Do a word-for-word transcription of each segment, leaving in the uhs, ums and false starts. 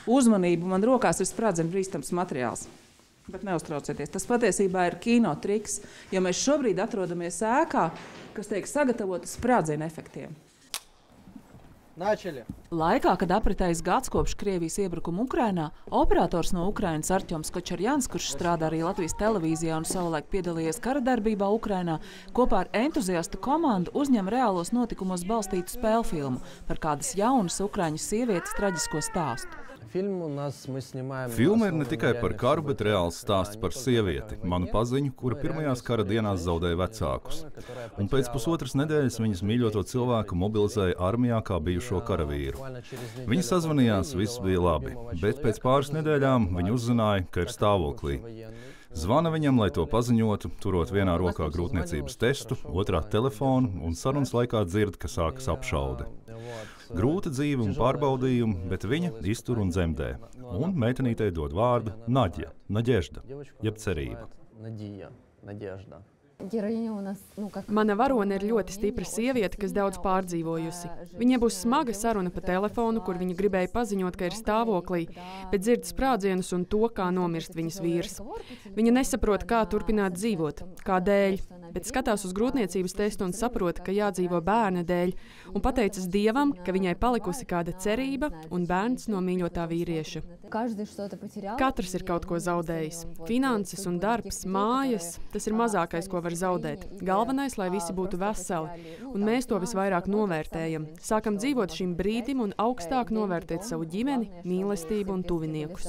Uzmanību, man rokās ir sprādzienu brīstams materiāls. Bet neuztraucieties, tas patiesībā ir kino triks, jo mēs šobrīd atrodamies ēkā, kas tiek sagatavota sprādzienu efektiem. Načali. Laikā, kad apritējis gads kopš Krievijas iebrukuma Ukrainā, operators no Ukrainas Artjoms Kočarjans, kurš strādā arī Latvijas televīzijā un savulaik piedalījies kara darbībā Ukrainā, kopā ar entuziastu komandu uzņem reālos notikumos balstītu spēļu filmu par kādas jaunas ukraiņu sievietes traģisko stāstu. Filma ir ne tikai par karu, bet reāls stāsts par sievieti, manu paziņu, kura pirmajās kara dienās zaudēja vecākus. Un pēc pusotras nedēļas viņas mīļoto cilvēku mobilizēja armijā kā bijušo karavīru. Viņi sazvanījās, viss bija labi, bet pēc pāris nedēļām viņi uzzināja, ka ir stāvoklī. Zvana viņam, lai to paziņotu, turot vienā rokā grūtniecības testu, otrā telefonu un sarunas laikā dzird, ka sākas apšaude. Grūta dzīve un pārbaudījumi, bet viņa iztur un dzemdē. Un meitenītei dod vārdu Naģja, Naģežda, jeb cerība. Mana varone ir ļoti stipra sieviete, kas daudz pārdzīvojusi. Viņai būs smaga saruna pa telefonu, kur viņa gribēja paziņot, ka ir stāvoklī, bet dzird sprādzienus un to, kā nomirst viņas vīrs. Viņa nesaprot, kā turpināt dzīvot, kādēļ, bet skatās uz grūtniecības testu un saprot, ka jādzīvo bērna dēļ, un pateicas Dievam, ka viņai palikusi kāda cerība un bērns no mīļotā vīrieša. Katrs ir kaut ko zaudējis. Finanses un darbs, mājas, tas ir mazākais, ko var zaudēt. Galvenais, lai visi būtu veseli, un mēs to visvairāk novērtējam. Sākam dzīvot šim brīdim un augstāk novērtēt savu ģimeni, mīlestību un tuviniekus.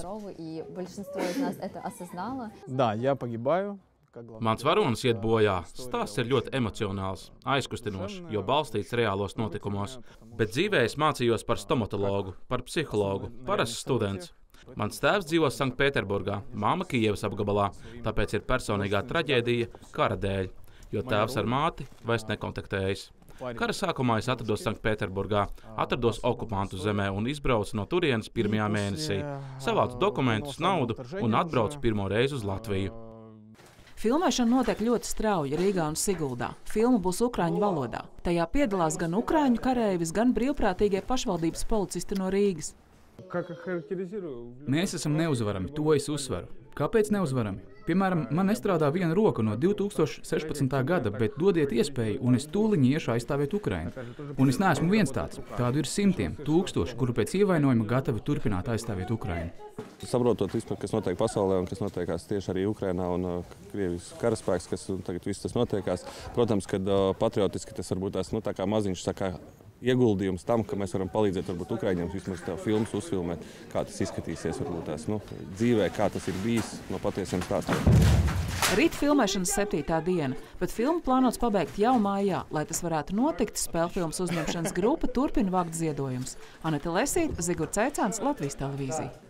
Mans varonis iet bojā. Stāsts ir ļoti emocionāls, aizkustinošs, jo balstīts reālos notikumos. Bet dzīvē es mācījos par stomatologu, par psihologu, parasts students. Mans tēvs dzīvo Sanktpēterburgā, māma Kijevas apgabalā, tāpēc ir personīgā traģēdija kara dēļ, jo tēvs ar māti vairs nekontaktējas. Kara sākumā es atrados Sanktpēterburgā, atrados okupantu zemē un izbraucu no turienes pirmajā mēnesī. Savācu dokumentus, naudu un atbraucu pirmo reizi uz Latviju. Filmēšana notiek ļoti strauji Rīgā un Siguldā. Filma būs ukraiņu valodā. Tajā piedalās gan ukraiņu kareivis, gan brīvprātīgie pašvaldības policisti no Rīgas. Mēs esam neuzvarami, to es uzsveru. Kāpēc neuzvarami? Piemēram, man nestrādā viena roka no divi tūkstoši sešpadsmitā gada, bet dodiet iespēju, un es tūliņi iešu aizstāvēt Ukrainu. Un es neesmu viens tāds. Tādu ir simtiem, tūkstoši, kuru pēc ievainojuma gatavi turpināt aizstāvēt Ukrainu. Saprotot vispār, kas notiek pasaulē un kas notiekās tieši arī Ukrainā un uh, Krievijas karaspēks, kas tagad viss tas notiekās, protams, kad uh, patriotiski tas varbūt tās, nu, tā kā maziņš saka, ieguldījums tam, ka mēs varam palīdzēt varbūt Ukraiņiem vismaz tev filmas uzfilmēt, kā tas izskatīsies varbūt tās, nu, dzīvē, kā tas ir bijis no patiesiem stāstiem. Rīt filmēšanas septītā diena, bet filmu plānots pabeigt jau mājā. Lai tas varētu notikt, spēlfilmas uzņemšanas grupa turpina vākt ziedojumus. Aneta Lesīte, Zigurds Ceicāns, Latvijas televīzija.